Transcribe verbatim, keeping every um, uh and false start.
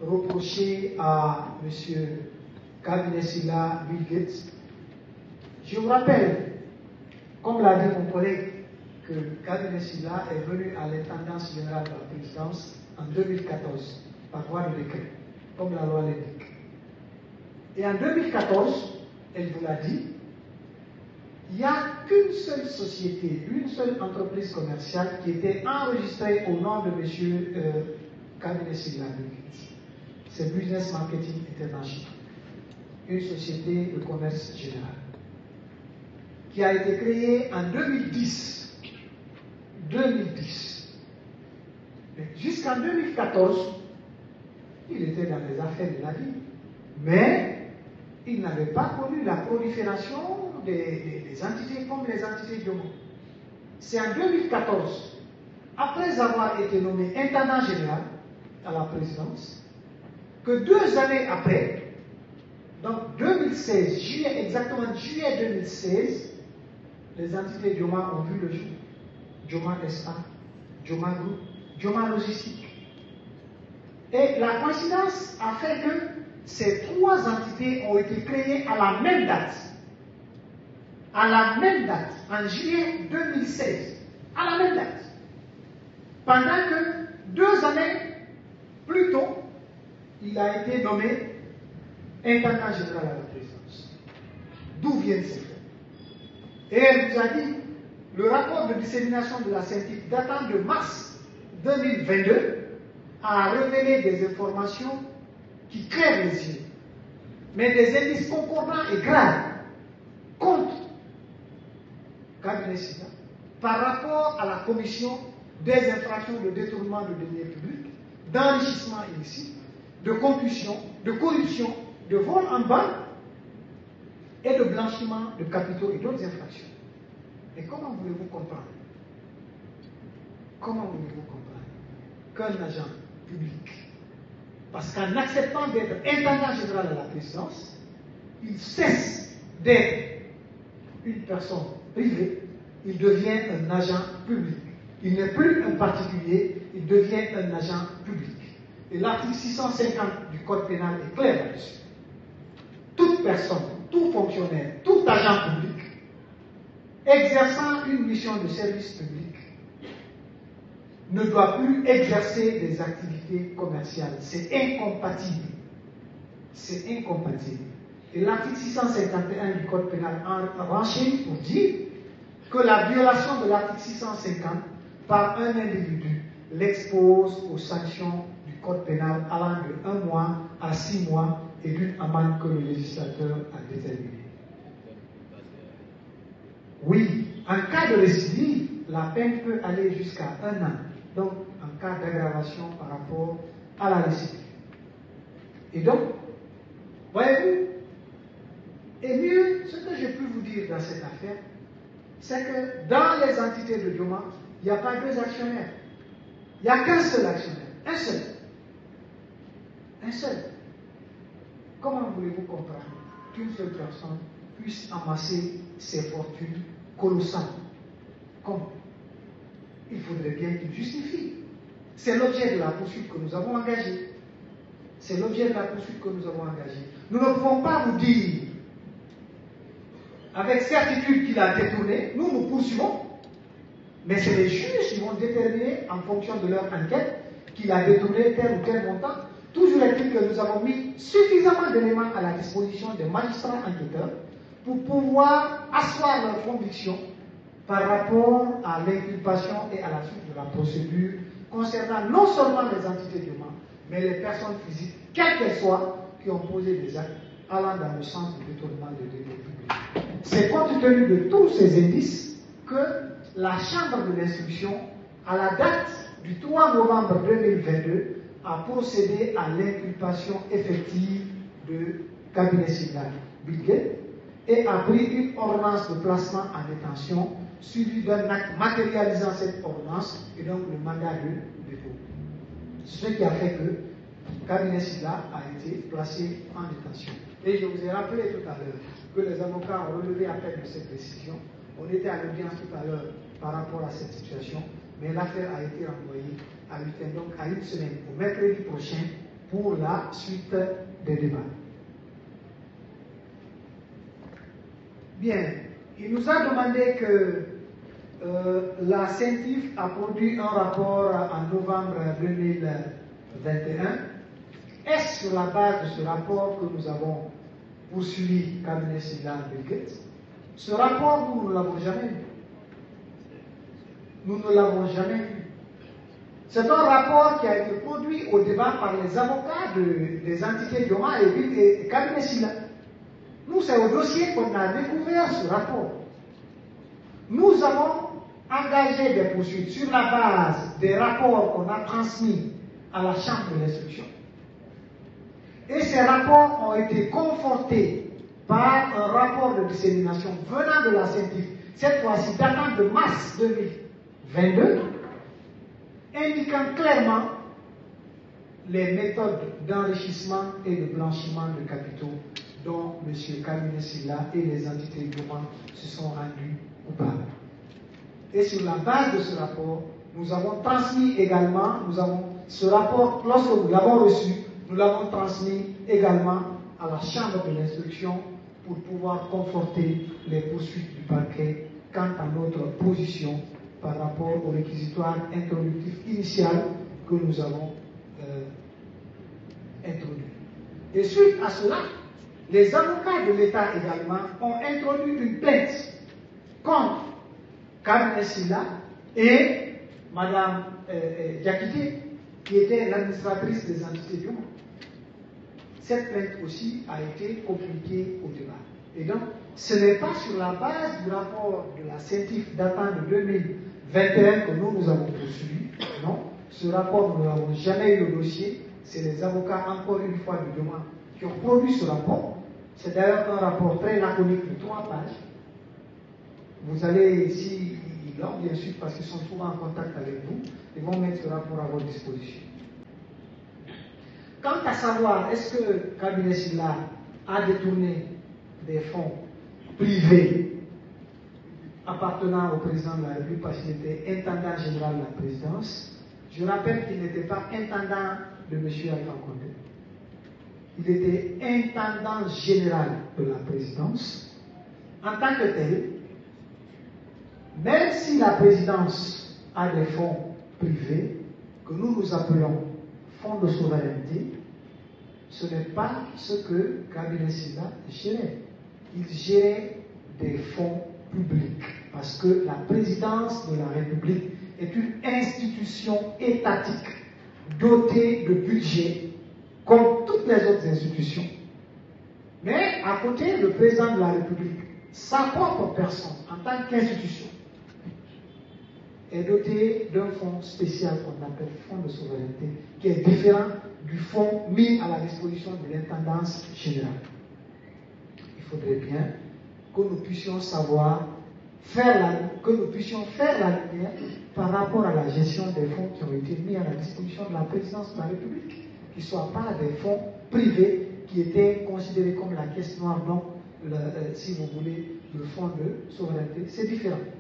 reproché à M. Kabine Silla Bill Gates. Je vous rappelle, comme l'a dit mon collègue, que Kabine Silla est venu à l'intendance générale de la présidence en deux mille quatorze, par voie de décret, comme la loi l'indique. Et en deux mille quatorze, elle vous l'a dit, il n'y a qu'une seule société, une seule entreprise commerciale qui était enregistrée au nom de M. Euh, Kabine Silla Bill Gates. C'est Business Marketing International, une société de commerce général, qui a été créée en deux mille dix. deux mille dix. Jusqu'en deux mille quatorze, il était dans les affaires de la vie. Mais il n'avait pas connu la prolifération des, des, des entités comme les entités du monde. C'est en deux mille quatorze, après avoir été nommé intendant général à la présidence, que deux années après, donc deux mille seize, juillet, exactement juillet deux mille seize, les entités Dioma ont vu le jour. Dioma S A, Dioma Group, Dioma Logistique. Et la coïncidence a fait que ces trois entités ont été créées à la même date. À la même date, en juillet deux mille seize. À la même date. Pendant que deux années plus tôt, il a été nommé intendant général à la présidence. D'où viennent ces faits? Et elle nous a dit, le rapport de dissémination de la scientifique datant de mars deux mille vingt-deux a révélé des informations qui crèvent les yeux, mais des indices concordants et graves contre Kabine Silla par rapport à la commission des infractions de détournement de deniers publics, d'enrichissement illicite, de concussion, de corruption, de vol en banque et de blanchiment de capitaux et d'autres infractions. Et comment voulez-vous comprendre Comment voulez-vous comprendre qu'un agent public, parce qu'en acceptant d'être intendant général à la présidence, il cesse d'être une personne privée, il devient un agent public. Il n'est plus un particulier, il devient un agent public. Et l'article six cent cinquante du Code pénal est clair là-dessus. Toute personne, tout fonctionnaire, tout agent public exerçant une mission de service public ne doit plus exercer des activités commerciales. C'est incompatible. C'est incompatible. Et l'article six cent cinquante et un du Code pénal renchérit pour dire que la violation de l'article six cent cinquante par un individu l'expose aux sanctions du Code pénal allant de un mois à six mois et d'une amende que le législateur a déterminée. Oui, en cas de récidive, la peine peut aller jusqu'à un an. Donc, en cas d'aggravation par rapport à la récidive. Et donc, voyez-vous, et mieux, ce que j'ai pu vous dire dans cette affaire, c'est que dans les entités de Dioma, il n'y a pas deux actionnaires. Il n'y a qu'un seul actionnaire. Un seul. Un seul. Comment voulez-vous comprendre qu'une seule personne puisse amasser ses fortunes colossales? Comment? Il faudrait bien qu'il justifie. C'est l'objet de la poursuite que nous avons engagée. C'est l'objet de la poursuite que nous avons engagée. Nous ne pouvons pas vous dire avec certitude qu'il a détourné. Nous, nous poursuivons. Mais c'est les juges qui vont déterminer en fonction de leur enquête qu'il a détourné tel ou tel montant. Toujours est-il que nous avons mis suffisamment d'éléments à la disposition des magistrats enquêteurs pour pouvoir asseoir leur conviction par rapport à l'inculpation et à la suite de la procédure concernant non seulement les entités humaines, mais les personnes physiques, quelles qu'elles soient, qui ont posé des actes allant dans le sens du détournement de deniers publics. C'est compte tenu de tous ces indices que la Chambre de l'instruction, à la date du trois novembre deux mille vingt-deux, a procédé à l'inculpation effective de Kabine Silla Bill Gates et a pris une ordonnance de placement en détention suivi d'un acte matérialisant cette ordonnance et donc le mandat de dépôt. Ce qui a fait que Kabine Silla a été placé en détention. Et je vous ai rappelé tout à l'heure que les avocats ont relevé appel de cette décision. On était à l'audience tout à l'heure par rapport à cette situation, mais l'affaire a été renvoyée à huit, donc à une semaine, au mercredi prochain, pour la suite des débats. Bien, il nous a demandé que euh, la CENTIF a produit un rapport en novembre deux mille vingt et un. Est-ce sur la base de ce rapport que nous avons poursuivi Cabinet Sylla Bill Gates? Ce rapport, nous ne l'avons jamais vu. Nous ne l'avons jamais vu. C'est un rapport qui a été produit au débat par les avocats de, des entités Dioma et, et Cabinet Sylla. Nous, c'est au dossier qu'on a découvert ce rapport. Nous avons engagé des poursuites sur la base des rapports qu'on a transmis à la Chambre de l'instruction. Et ces rapports ont été confortés par un rapport de dissémination venant de la CENTIF, cette fois-ci datant de mars deux mille vingt-deux, indiquant clairement les méthodes d'enrichissement et de blanchiment de capitaux dont M. Cabinet Sylla et les entités Dioma se sont rendus coupables. Et sur la base de ce rapport, nous avons transmis également, nous avons ce rapport, lorsque nous l'avons reçu, nous l'avons transmis également à la Chambre de l'instruction pour pouvoir conforter les poursuites du parquet quant à notre position par rapport au réquisitoire introductif initial que nous avons euh, introduit. Et suite à cela, les avocats de l'État également ont introduit une plainte contre Cabinet Sylla et Mme euh, Diakité, qui était l'administratrice des entités du monde. Cette plainte aussi a été communiquée au débat. Et donc, ce n'est pas sur la base du rapport de la CENTIF datant de deux mille vingt et un que nous nous avons poursuivi. Non, ce rapport, nous n'avons jamais eu le dossier. C'est les avocats, encore une fois, du demande qui ont produit ce rapport. C'est d'ailleurs un rapport très laconique de trois pages. Vous allez ici, ils l'ont bien sûr parce qu'ils sont souvent en contact avec vous, ils vont mettre ce rapport à votre disposition. Quant à savoir, est-ce que Cabinet Sylla a détourné des fonds privés appartenant au président de la République parce qu'il était intendant général de la présidence, je rappelle qu'il n'était pas intendant de M. Alpha Condé. Il était intendant général de la présidence. En tant que tel, même si la présidence a des fonds privés, que nous nous appelons fonds de souveraineté, ce n'est pas ce que Cabinet Sylla gérait. Il gérait des fonds publics, parce que la présidence de la République est une institution étatique dotée de budget, comme toutes les autres institutions. Mais à côté, le président de la République, sa propre personne, en tant qu'institution, est doté d'un fonds spécial qu'on appelle fonds de souveraineté, qui est différent du fonds mis à la disposition de l'intendance générale. Il faudrait bien que nous puissions savoir faire la, que nous puissions faire la lumière par rapport à la gestion des fonds qui ont été mis à la disposition de la présidence de la République, qui ne soient pas des fonds privés qui étaient considérés comme la caisse noire, donc le, euh, si vous voulez, le fonds de souveraineté. C'est différent.